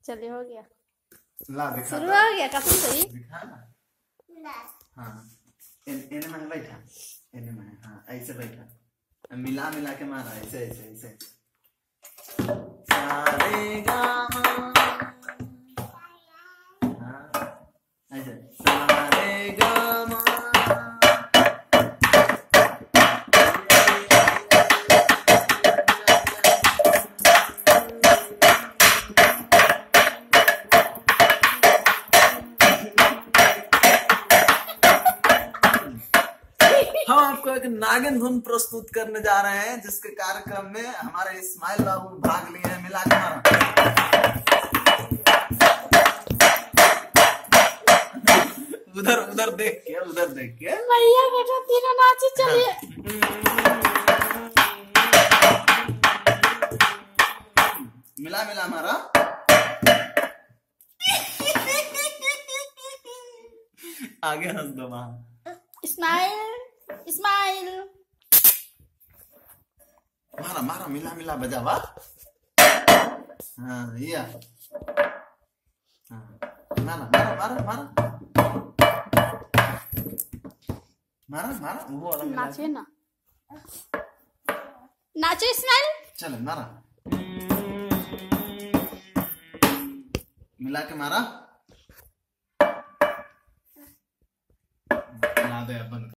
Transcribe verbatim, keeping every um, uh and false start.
चलिए हो गया। ला दिखा शुरू हो गया कसम से दिखा ना। हाँ इन इन में बैठा, इन में हाँ ऐसे बैठा, मिला मिला के मारा ऐसे ऐसे ऐसे। सारे गामा हाँ ऐसे सारे गामा। हम आपको एक नागिन धुन प्रस्तुत करने जा रहे हैं, जिसके कार्यक्रम में हमारे इस्माइल बाबू भाग लिए हैं। मिला के मारा उधर उधर देख के, उधर देख के भैया बेटा तीनों नाचे। चलिए मिला मिला मारा। आगे हंस दो वहां। स्माइल स्माइल मारा मारा मिला मिला बजा वाह। हाँ या हाँ मारा मारा मारा मारा मारा मारा वो वाला मिला। नाचे ना, नाचो स्माइल। चलो मारा मिला के मारा। याद है अपन।